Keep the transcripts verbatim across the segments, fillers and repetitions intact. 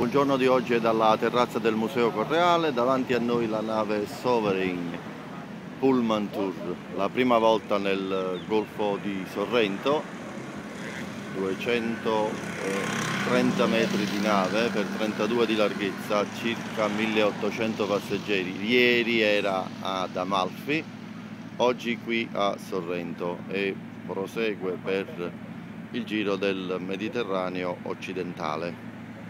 Buongiorno di oggi è dalla terrazza del Museo Correale, davanti a noi la nave Sovereign Pullman Tour, la prima volta nel Golfo di Sorrento, duecentotrenta metri di nave per trentadue di larghezza, circa milleottocento passeggeri. Ieri era ad Amalfi, oggi qui a Sorrento e prosegue per il giro del Mediterraneo occidentale.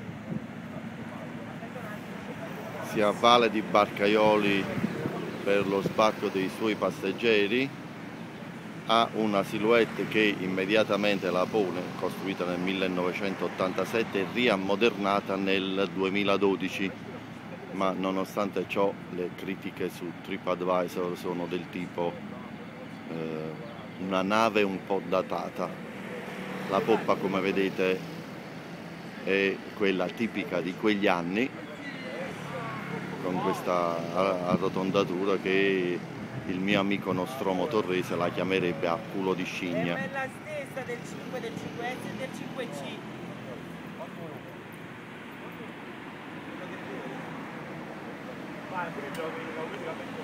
Si avvale di barcaioli per lo sbarco dei suoi passeggeri, ha una silhouette che immediatamente la pone, costruita nel millenovecentottantasette e riammodernata nel duemiladodici, ma nonostante ciò le critiche su TripAdvisor sono del tipo eh, una nave un po' datata. La poppa, come vedete, è quella tipica di quegli anni, con questa arrotondatura che il mio amico Nostromo Torrese la chiamerebbe a culo di scimmia. È la stessa del cinque, del cinque S e del cinque C. Vai,